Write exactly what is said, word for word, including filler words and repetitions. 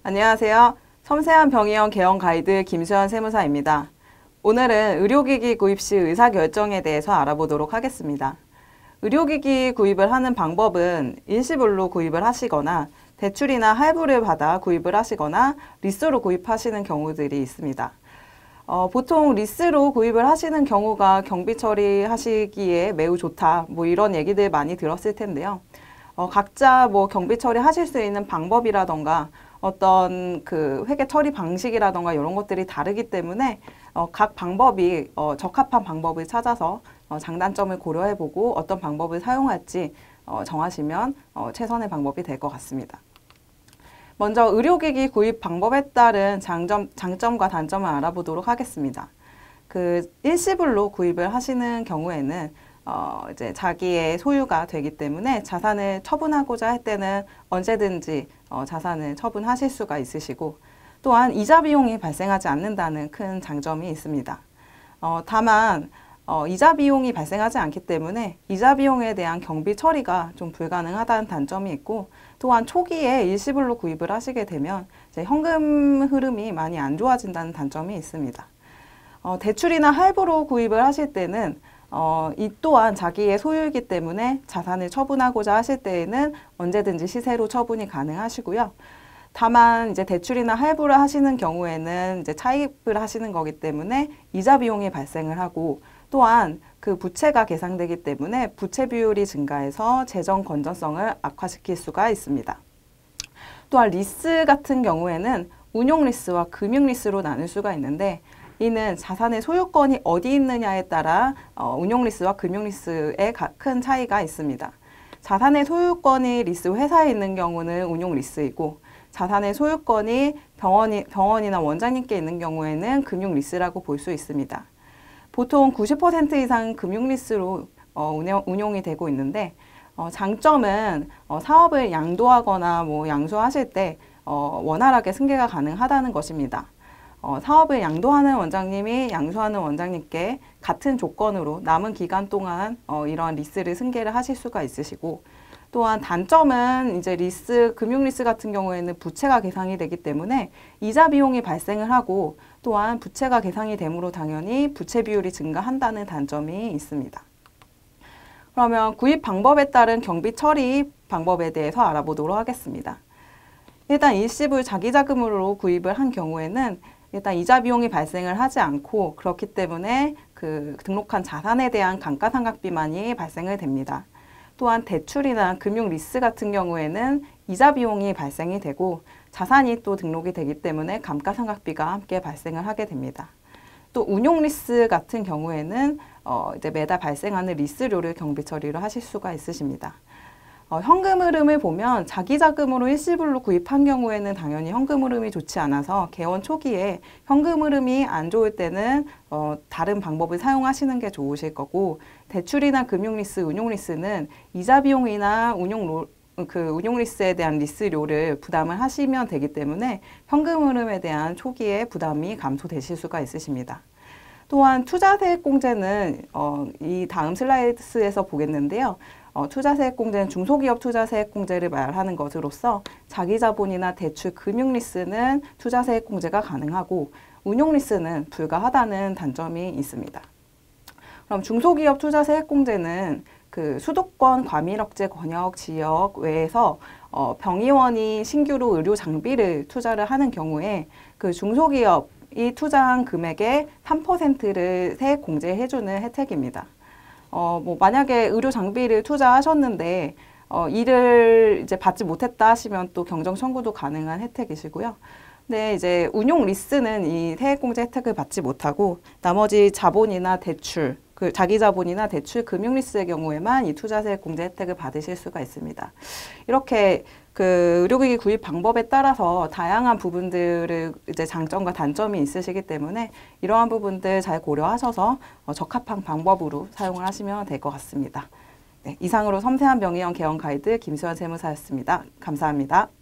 안녕하세요. 섬세한 병의원 개원 가이드 김수현 세무사입니다. 오늘은 의료기기 구입 시 의사결정에 대해서 알아보도록 하겠습니다. 의료기기 구입을 하는 방법은 일시불로 구입을 하시거나 대출이나 할부를 받아 구입을 하시거나 리스로 구입하시는 경우들이 있습니다. 어, 보통 리스로 구입을 하시는 경우가 경비 처리하시기에 매우 좋다, 뭐 이런 얘기들 많이 들었을 텐데요. 어, 각자 뭐 경비 처리하실 수 있는 방법이라던가 어떤 그 회계 처리 방식이라던가 이런 것들이 다르기 때문에 어, 각 방법이 어, 적합한 방법을 찾아서 어, 장단점을 고려해보고 어떤 방법을 사용할지 어, 정하시면 어, 최선의 방법이 될 것 같습니다. 먼저 의료기기 구입 방법에 따른 장점, 장점과 단점을 알아보도록 하겠습니다. 그 일시불로 구입을 하시는 경우에는 어, 이제 자기의 소유가 되기 때문에 자산을 처분하고자 할 때는 언제든지 어, 자산을 처분하실 수가 있으시고, 또한 이자 비용이 발생하지 않는다는 큰 장점이 있습니다. 어, 다만 어, 이자 비용이 발생하지 않기 때문에 이자 비용에 대한 경비 처리가 좀 불가능하다는 단점이 있고, 또한 초기에 일시불로 구입을 하시게 되면 이제 현금 흐름이 많이 안 좋아진다는 단점이 있습니다. 어, 대출이나 할부로 구입을 하실 때는 어, 이 또한 자기의 소유이기 때문에 자산을 처분하고자 하실 때에는 언제든지 시세로 처분이 가능하시고요. 다만 이제 대출이나 할부를 하시는 경우에는 이제 차입을 하시는 거기 때문에 이자 비용이 발생을 하고, 또한 그 부채가 계상되기 때문에 부채 비율이 증가해서 재정 건전성을 악화시킬 수가 있습니다. 또한 리스 같은 경우에는 운용 리스와 금융 리스로 나눌 수가 있는데, 이는 자산의 소유권이 어디 있느냐에 따라 어, 운용 리스와 금융 리스에 큰 차이가 있습니다. 자산의 소유권이 리스 회사에 있는 경우는 운용 리스이고, 자산의 소유권이 병원이, 병원이나 원장님께 있는 경우에는 금융 리스라고 볼 수 있습니다. 보통 구십 퍼센트 이상 금융 리스로 어, 운영, 운용이 되고 있는데, 어, 장점은 어, 사업을 양도하거나 뭐 양수하실 때 어, 원활하게 승계가 가능하다는 것입니다. 어, 사업을 양도하는 원장님이 양수하는 원장님께 같은 조건으로 남은 기간 동안 어, 이러한 리스를 승계를 하실 수가 있으시고, 또한 단점은 이제 리스, 금융 리스 같은 경우에는 부채가 계상이 되기 때문에 이자 비용이 발생을 하고, 또한 부채가 계상이 되므로 당연히 부채 비율이 증가한다는 단점이 있습니다. 그러면 구입 방법에 따른 경비 처리 방법에 대해서 알아보도록 하겠습니다. 일단 일시불 자기자금으로 구입을 한 경우에는 일단 이자 비용이 발생을 하지 않고, 그렇기 때문에 그 등록한 자산에 대한 감가상각비만이 발생을 됩니다. 또한 대출이나 금융 리스 같은 경우에는 이자 비용이 발생이 되고 자산이 또 등록이 되기 때문에 감가상각비가 함께 발생을 하게 됩니다. 또 운용 리스 같은 경우에는 어 이제 매달 발생하는 리스료를 경비 처리를 하실 수가 있으십니다. 어, 현금 흐름을 보면 자기자금으로 일시불로 구입한 경우에는 당연히 현금 흐름이 좋지 않아서 개원 초기에 현금 흐름이 안 좋을 때는 어, 다른 방법을 사용하시는 게 좋으실 거고, 대출이나 금융리스, 운용리스는 이자 비용이나 운용, 그 운용리스에 대한 리스료를 부담을 하시면 되기 때문에 현금 흐름에 대한 초기에 부담이 감소되실 수가 있으십니다. 또한 투자세액공제는 어, 이 다음 슬라이드에서 보겠는데요. 어, 투자세액공제는 중소기업 투자세액공제를 말하는 것으로서 자기자본이나 대출, 금융리스는 투자세액공제가 가능하고 운용리스는 불가하다는 단점이 있습니다. 그럼 중소기업 투자세액공제는 그 수도권 과밀억제 권역 지역 외에서 어, 병의원이 신규로 의료 장비를 투자를 하는 경우에 그 중소기업 이 투자한 금액의 삼 퍼센트를 세액 공제해주는 혜택입니다. 어, 뭐 만약에 의료 장비를 투자하셨는데 어, 이를 이제 받지 못했다 하시면 또 경정 청구도 가능한 혜택이시고요. 근데 이제 운용 리스는 이 세액 공제 혜택을 받지 못하고 나머지 자본이나 대출, 그 자기 자본이나 대출, 금융 리스의 경우에만 이 투자세액 공제 혜택을 받으실 수가 있습니다. 이렇게 그 의료기기 구입 방법에 따라서 다양한 부분들을 이제 장점과 단점이 있으시기 때문에 이러한 부분들 잘 고려하셔서 어, 적합한 방법으로 사용을 하시면 될 것 같습니다. 네, 이상으로 섬세한 병의원 개원 가이드 김수현 세무사였습니다. 감사합니다.